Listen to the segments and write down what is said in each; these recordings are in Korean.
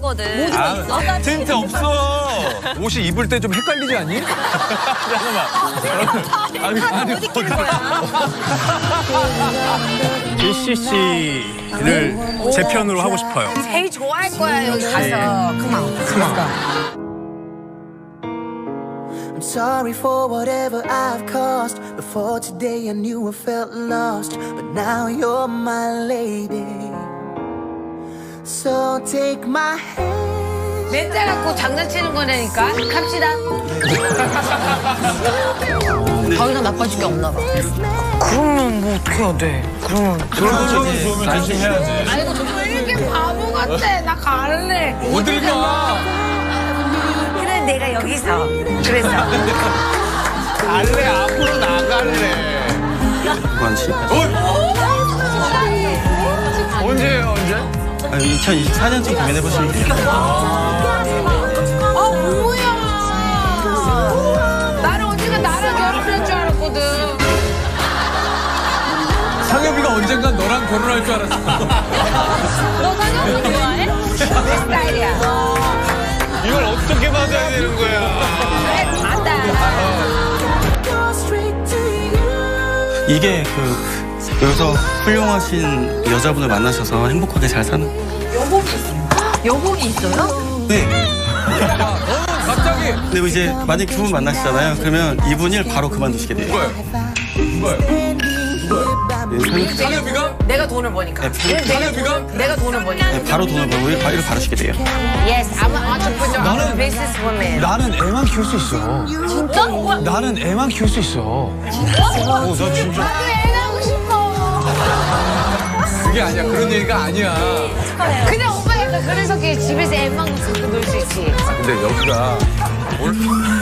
봤거든. 진짜 없어. 옷이 입을 때 좀 헷갈리지 않니? 잠깐만. 아니, 못 입히는 거야. 제시 씨를 제 편으로 하고 싶어요. 제일 좋아할 거야 여기 가서. 그만. I'm sorry for whatever I've caused. Before today I knew I felt lost, but now you're my lady. So take my hand. 멘탈 갖고 장난치는 거라니까. 갑시다. 자기가 나빠질 게 없나 봐. 그러면 뭐 어떻게 해야 돼? 그러면 좋으면 조심해야지. 아이고 왜 이렇게 바보 같아. 나 갈래. 어딜 가? 그래 내가 여기서. 그래서. 갈래, 앞으로 나갈래. 언제예요, 언제? 2024년쯤 고민해보시면 돼요. 뭐야. 나는 언젠가 나랑 결혼할 줄 알았거든. 상엽이가 언젠간 너랑 결혼할 줄 알았어. 너 상엽이 좋아해? 내 스타일이야. 이걸 어떻게 받아야 되는 거야? 그래, 받아. 이게 여기서 훌륭하신 여자분을 만나셔서 행복하게 잘 사는. 여복이 있어요? 네. 야, 너는 갑자기. 근데 이제 만약 두 분 만나시잖아요. 그러면 이분 일 바로 그만두시게 돼요. 누가요? 상엽이가? 내가 돈을 버니까. 상엽이가? 내가 돈을 버니까. 네, 바로 돈을 벌고 일을 바르시게 돼요. Yes, I'm an entrepreneur. I'm a businesswoman. 나는 애만 키울 수 있어. 진짜? 나는 애만 키울 수 있어. 나 진짜. 나도 애 낳고 싶어. 그게 아니야. 그런 얘기가 아니야. 그냥 오빠가 그래서 집에서 애만 갖고 놀 수 있지. 근데 여기가 뭘?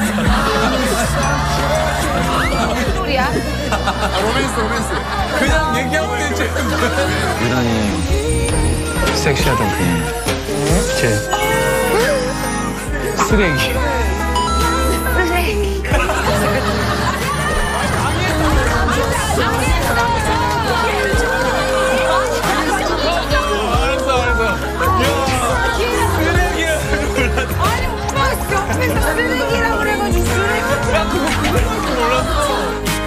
소리야? 로맨스. 그냥 얘기하면 되지. 유난히 섹시하던 분. 제 쓰레기. 아니 오빠 옆에서 쓰레기라고 그래가지고 쓰레기. 나 그거 몰랐어.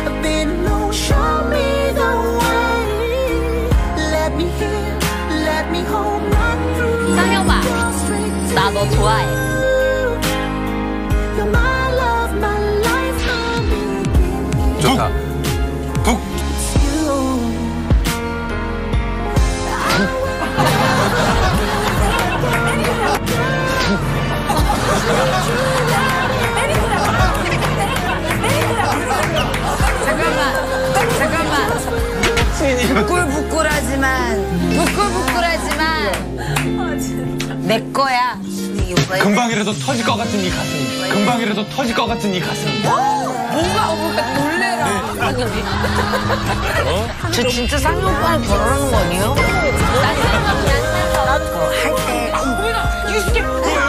상엽아, 나 너 좋아해. 좋다. 북. 잠깐만. 부끌부끌하지만 내 거야. 금방이라도 터질 것 같은 이 가슴. 금방이라도 터질 것 같은 이 가슴. 뭔가 놀래라. 상엽이. 저 진짜 상엽 오빠랑 결혼하는 거 아니에요? 나도 할때 유식해.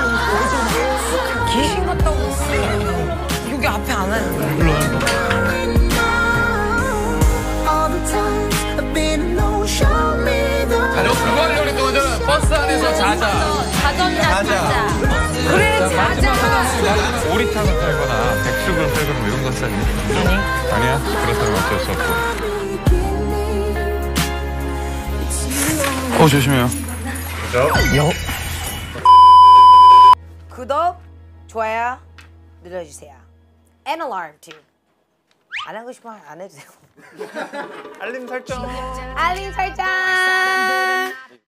귀신 같다고. 여기 앞에 안 하는 거야. 너 그거 하려고 그랬던 거잖아. 버스 안에서 자자. 자자. 그래, 자자. 오리탕을 팔거나 백숙을 팔거나 뭐 이런 거 쓰니? 아니야? 그렇다면 어쩔 수 없고. 조심해요. 구독, 좋아요 눌러주세요. And alarm too. 안 하고 싶으면 안 해도 되고. 알림 설정. 알림 설정.